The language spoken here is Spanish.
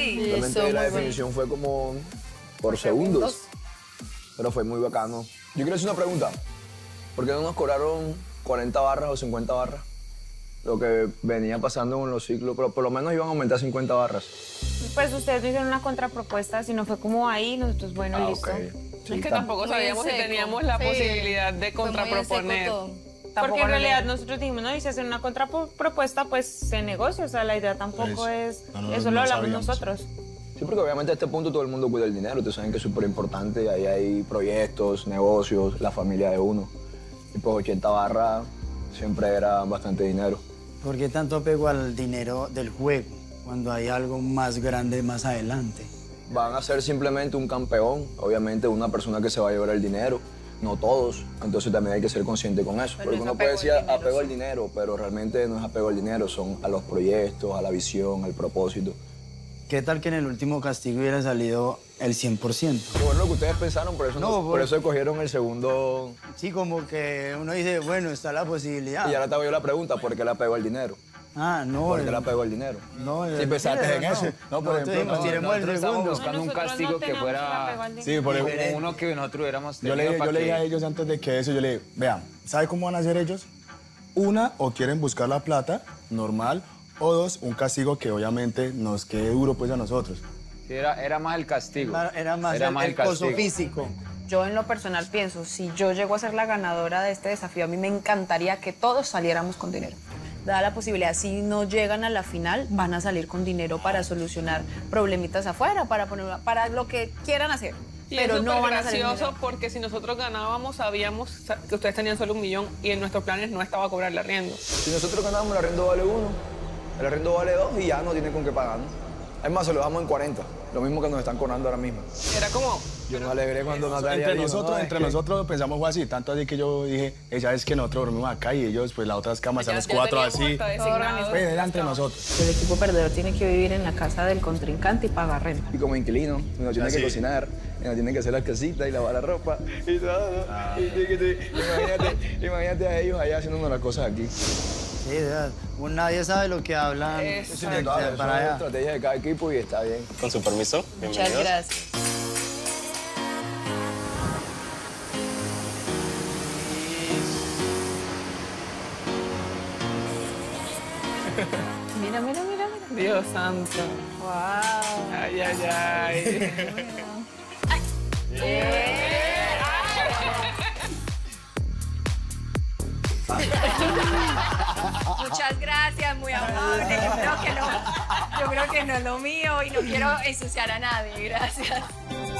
Realmente la definición fue como por segundos. Pero fue muy bacano. Yo quiero hacer una pregunta. ¿Por qué no nos cobraron 40 barras o 50 barras? Lo que venía pasando con los ciclos, pero por lo menos iban a aumentar 50 barras. Pues ustedes no hicieron una contrapropuesta, sino fue como ahí, nosotros, bueno, listo. Okay. Sí, es que tampoco sabíamos si teníamos la posibilidad de contraproponer. Porque en realidad nosotros dijimos, no, y si hacen una contrapropuesta, pues se negocia. O sea, la idea tampoco es... Eso lo hablamos nosotros. Sí, porque obviamente a este punto todo el mundo cuida el dinero. Ustedes saben que es súper importante. Ahí hay proyectos, negocios, la familia de uno. Y pues 80 barras siempre era bastante dinero. ¿Por qué tanto apego al dinero del juego cuando hay algo más grande más adelante? Van a ser simplemente un campeón. Obviamente una persona que se va a llevar el dinero. No todos, entonces también hay que ser consciente con eso. Porque uno puede decir apego al dinero, pero realmente no es apego al dinero, son a los proyectos, a la visión, al propósito. ¿Qué tal que en el último castigo hubiera salido el 100%? Bueno, lo que ustedes pensaron, por eso escogieron el segundo. Sí, como que uno dice, bueno, está la posibilidad. Y ahora te hago yo la pregunta, ¿por qué le apego al dinero? Ah, no. ¿Por qué le apego al dinero? No, si pensaste en eso. No, por ejemplo, tiremos el segundo. Buscando un castigo que fuera... Sí, por ejemplo, uno que nosotros hubiéramos yo le dije a ellos antes de que eso, yo le dije, vean, ¿sabe cómo van a hacer ellos? Una, o quieren buscar la plata, normal, o dos, un castigo que obviamente nos quede duro pues a nosotros. Sí, era más el castigo. Era más el coso físico. Yo en lo personal pienso, si yo llego a ser la ganadora de este desafío, a mí me encantaría que todos saliéramos con dinero. Dada la posibilidad, si no llegan a la final, van a salir con dinero para solucionar problemitas afuera, para lo que quieran hacer. Y pero es no van a salir gracioso porque si nosotros ganábamos, sabíamos que ustedes tenían solo 1 millón y en nuestros planes no estaba cobrar el arriendo. Si nosotros ganábamos, el arriendo vale 1, el arriendo vale 2 y ya no tienen con qué pagarnos. Es más, se lo damos en 40, lo mismo que nos están cobrando ahora mismo. Era como... Yo me alegré cuando Natalia dijo, Entre nosotros pensamos fue así, tanto así que yo dije, ella es que nosotros dormimos acá y ellos, pues las otras camas, a los 4 así. Pues era entre nosotros. El equipo perdedor tiene que vivir en la casa del contrincante y pagar renta. Y como inquilino, uno tiene que cocinar, uno tiene que hacer las casitas y lavar la ropa y todo. Imagínate a ellos allá haciéndonos las cosas aquí. Sí, de verdad. Nadie sabe lo que hablan. Para allá. Es estrategia de cada equipo y está bien. Con su permiso, bienvenidos. Muchas gracias. Mira, mira, mira, mira. Dios santo. Wow. Ay, ay, ay. Muchas gracias, muy amable. Yo creo que no es lo mío y no quiero ensuciar a nadie. Gracias.